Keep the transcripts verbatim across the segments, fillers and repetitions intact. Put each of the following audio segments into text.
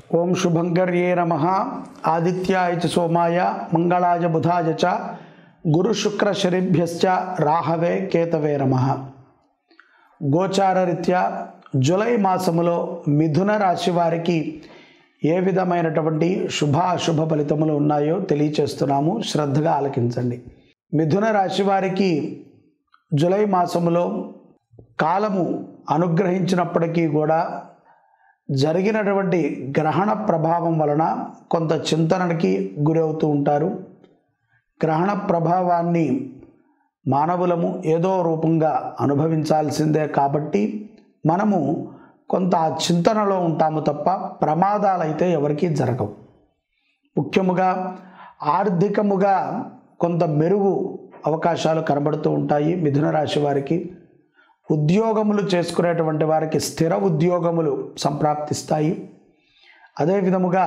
ओं शुभंकर्ये नमः। आदित्याय च सोमाय मंगलाय बुधाय च गुरु शुक्र शनिभ्यश्च राहवे केतवे नमः। గోచార రీత్యా జూలై మాసములో మిథున రాశి వారికి ఏ విధమైనటువంటి శుభ అశుభ ఫలితములు ఉన్నాయో తెలియచేస్తున్నాము, శ్రద్ధగా ఆలకించండి। మిథున రాశి వారికి జూలై మాసములో కాలము అనుగ్రహించినప్పటికీ కూడా జరిగినటువంటి గ్రహణ ప్రభావం వలన కొంత చింతనకి గురవుతూ ఉంటారు। గ్రహణ ప్రభావాన్ని మానవులము ఏదో రూపంగా అనుభవించాల్సిందే కాబట్టి మనము కొంత చింతనలో ఉంటాము తప్ప ప్రమాదాలు అయితే ఎవరికీ జరగవు। ముఖ్యముగా ఆర్థికముగా కొంత మెరుగు అవకాశాలు కనబడుతూ ఉంటాయి। మిథున రాశి వారికి ఉద్యోగములు చేసుకునేటువంటి వారికి స్థిర ఉద్యోగములు సంప్రాప్తిస్తాయి। అదే విధముగా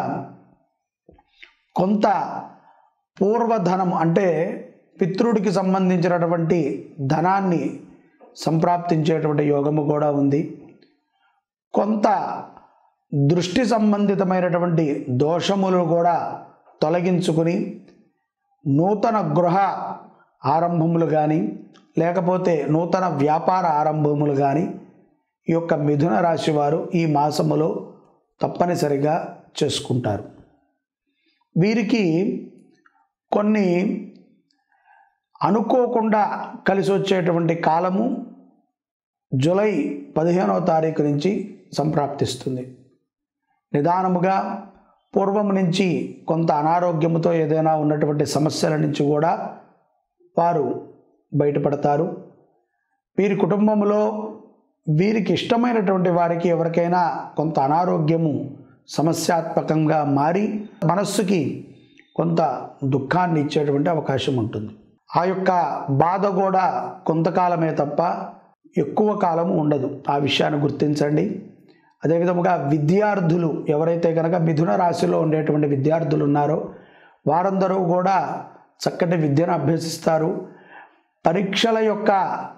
కొంత పూర్వధనం అంటే పితృడికి సంబంధించినటువంటి ధనాన్ని సంప్రాప్తించేటువంటి యోగము కూడా ఉంది। కొంత దృష్టి సంబంధితమైనటువంటి దోషములు కూడా తొలగించుకుని నూతన గృహ ఆరంభములు కానీ లేకపోతే నూతన వ్యాపార ఆరంభములు కానీ ఈ యొక్క మిథున రాశి వారు ఈ మాసములో తప్పనిసరిగా చేసుకుంటారు। వీరికి కొన్ని అనుకోకుండా కలిసి వచ్చేటువంటి కాలము జూలై పదిహేనవ తారీఖు నుంచి సంప్రాప్తిస్తుంది। నిదానముగా పూర్వం నుంచి కొంత అనారోగ్యముతో ఏదైనా ఉన్నటువంటి సమస్యల నుంచి కూడా వారు బయటపడతారు। వీరి కుటుంబంలో వీరికి ఇష్టమైనటువంటి వారికి ఎవరికైనా కొంత అనారోగ్యము సమస్యాత్మకంగా మారి మనస్సుకి కొంత దుఃఖాన్ని ఇచ్చేటువంటి అవకాశం ఉంటుంది। ఆ యొక్క బాధ కూడా కొంతకాలమే తప్ప ఎక్కువ కాలం ఉండదు, ఆ విషయాన్ని గుర్తించండి। అదేవిధముగా విద్యార్థులు ఎవరైతే కనుక మిథున రాశిలో ఉండేటువంటి విద్యార్థులు ఉన్నారో వారందరూ కూడా చక్కటి విద్యను అభ్యసిస్తారు। పరీక్షల యొక్క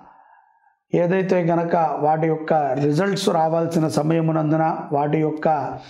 ఏదైతే కనుక వాటి యొక్క రిజల్ట్స్ రావాల్సిన సమయమునందున వాటి యొక్క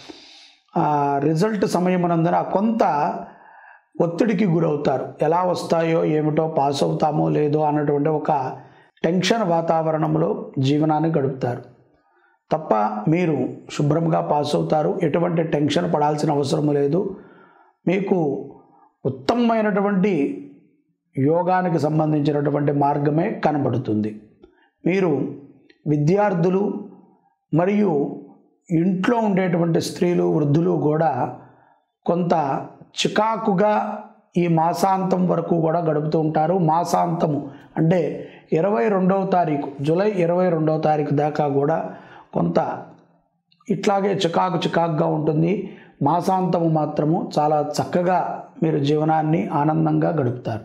రిజల్ట్ సమయమునందున కొంత ఒత్తిడికి గురవుతారు। ఎలా వస్తాయో ఏమిటో, పాస్ అవుతామో లేదో అన్నటువంటి ఒక టెన్షన్ వాతావరణంలో జీవనాన్ని గడుపుతారు తప్ప మీరు శుభ్రంగా పాస్ అవుతారు, ఎటువంటి టెన్షన్ పడాల్సిన అవసరం లేదు। మీకు ఉత్తమమైనటువంటి యోగానికి సంబంధించినటువంటి మార్గమే కనబడుతుంది। మీరు విద్యార్థులు మరియు ఇంట్లో ఉండేటువంటి స్త్రీలు వృద్ధులు కూడా కొంత చికాకుగా ఈ మాసాంతం వరకు కూడా గడుపుతూ ఉంటారు। మాసాంతము అంటే ఇరవై రెండవ తారీఖు జూలై ఇరవై రెండవ తారీఖు దాకా కూడా కొంత ఇట్లాగే చికాకు చికాకుగా ఉంటుంది। మాసాంతము మాత్రము చాలా చక్కగా మీరు జీవనాన్ని ఆనందంగా గడుపుతారు।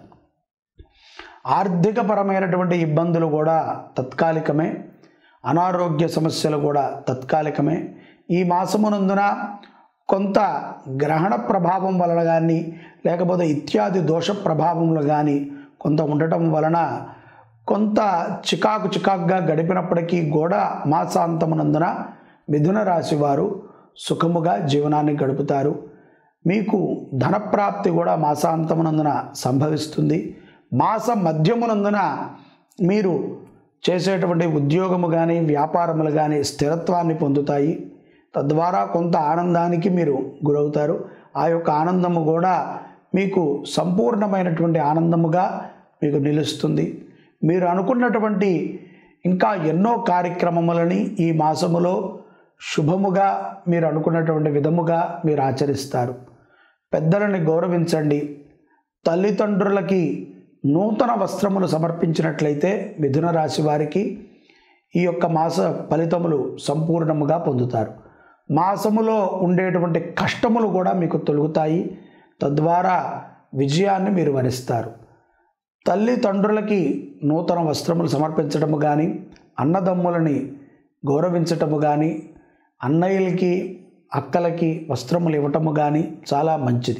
ఆర్థికపరమైనటువంటి ఇబ్బందులు కూడా తత్కాలికమే, అనారోగ్య సమస్యలు కూడా తత్కాలికమే। ఈ మాసమునందున కొంత గ్రహణ ప్రభావం వలన కానీ లేకపోతే ఇత్యాది దోష ప్రభావములు కానీ కొంత ఉండటం వలన కొంత చికాకు చికాకుగా గడిపినప్పటికీ కూడా మాసాంతమునందున మిథున రాశి వారు సుఖముగా జీవనాన్ని గడుపుతారు। మీకు ధనప్రాప్తి కూడా మాసాంతమునందున సంభవిస్తుంది। మాస మధ్యమునందున మీరు చేసేటువంటి ఉద్యోగము కానీ వ్యాపారములు కానీ స్థిరత్వాన్ని పొందుతాయి, తద్వారా కొంత ఆనందానికి మీరు గురవుతారు। ఆ యొక్క ఆనందము కూడా మీకు సంపూర్ణమైనటువంటి ఆనందముగా మీకు నిలుస్తుంది। మీరు అనుకున్నటువంటి ఇంకా ఎన్నో కార్యక్రమములని ఈ మాసములో శుభముగా మీరు అనుకున్నటువంటి విధముగా మీరు ఆచరిస్తారు। పెద్దలని గౌరవించండి। తల్లిదండ్రులకి నూతన వస్త్రములు సమర్పించినట్లయితే మిథున రాశి వారికి ఈ యొక్క మాస ఫలితములు సంపూర్ణముగా పొందుతారు। మాసములో ఉండేటువంటి కష్టములు కూడా మీకు తొలగుతాయి, తద్వారా విజయాన్ని మీరు వరిస్తారు। తల్లిదండ్రులకి నూతన వస్త్రములు సమర్పించటము కానీ, అన్నదమ్ములని గౌరవించటము కానీ, అన్నయ్యలకి అక్కలకి వస్త్రములు ఇవ్వటము కానీ చాలా మంచిది।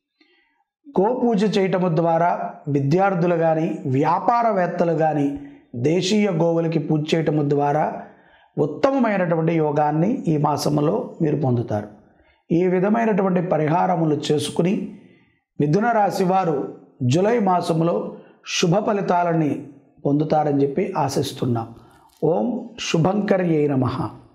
గోపూజ చేయటము ద్వారా విద్యార్థులు కానీ వ్యాపారవేత్తలు కానీ దేశీయ గోవులకి పూజ చేయటము ద్వారా ఉత్తమమైనటువంటి యోగాన్ని ఈ మాసంలో మీరు పొందుతారు। ఈ విధమైనటువంటి పరిహారములు చేసుకుని మిథున రాశి వారు జూలై మాసంలో శుభ ఫలితాలని పొందుతారని చెప్పి ఆశిస్తున్నాం. ఓం శుభంకర్యై నమః.